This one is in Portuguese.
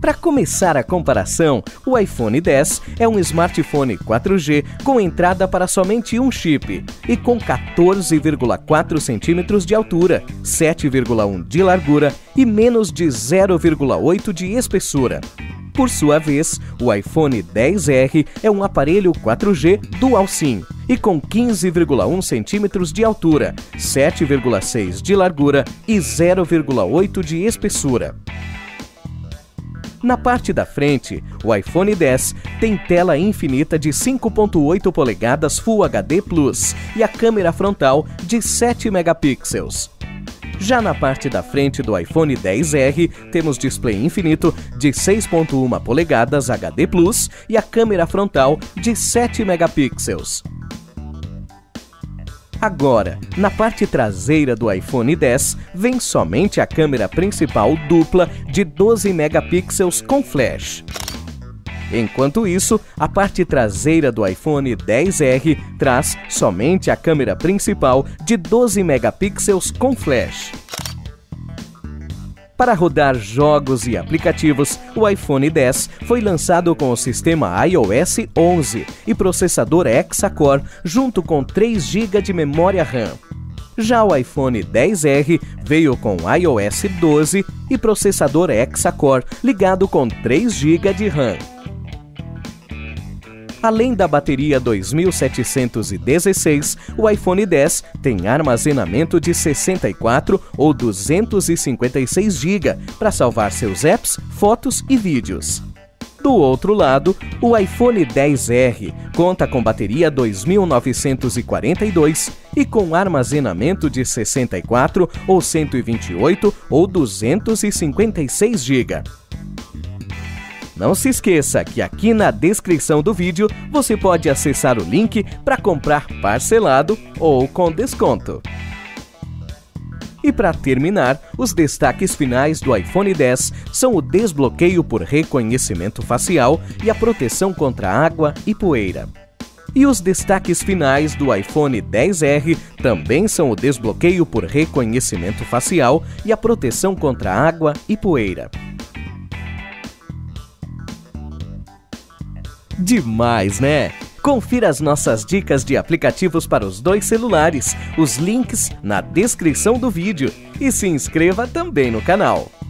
Para começar a comparação, o iPhone X é um smartphone 4G com entrada para somente um chip e com 14,4 centímetros de altura, 7,1 de largura e menos de 0,8 de espessura. Por sua vez, o iPhone XR é um aparelho 4G Dual SIM e com 15,1 centímetros de altura, 7,6 de largura e 0,8 de espessura. Na parte da frente, o iPhone X tem tela infinita de 5,8 polegadas Full HD Plus e a câmera frontal de 7 megapixels. Já na parte da frente do iPhone XR, temos display infinito de 6,1 polegadas HD Plus e a câmera frontal de 7 megapixels. Agora, na parte traseira do iPhone X, vem somente a câmera principal dupla de 12 megapixels com flash. Enquanto isso, a parte traseira do iPhone XR traz somente a câmera principal de 12 megapixels com flash. Para rodar jogos e aplicativos, o iPhone X foi lançado com o sistema iOS 11 e processador Hexa-Core, junto com 3 GB de memória RAM. Já o iPhone XR veio com iOS 12 e processador Hexa-Core, ligado com 3 GB de RAM. Além da bateria 2716, o iPhone X tem armazenamento de 64 ou 256 GB para salvar seus apps, fotos e vídeos. Do outro lado, o iPhone XR conta com bateria 2942 e com armazenamento de 64 ou 128 ou 256 GB. Não se esqueça que aqui na descrição do vídeo você pode acessar o link para comprar parcelado ou com desconto. E para terminar, os destaques finais do iPhone X são o desbloqueio por reconhecimento facial e a proteção contra água e poeira. E os destaques finais do iPhone XR também são o desbloqueio por reconhecimento facial e a proteção contra água e poeira. Demais, né? Confira as nossas dicas de aplicativos para os dois celulares, os links na descrição do vídeo e se inscreva também no canal.